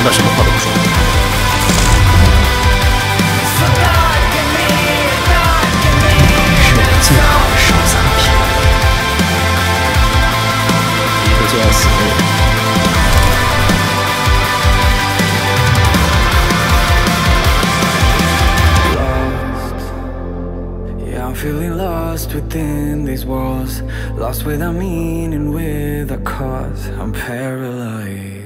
段什么话都不说。 是我最好的收藏品， 一个就要死的人。 I'm feeling lost within these walls, lost without meaning, without cause. I'm paralyzed.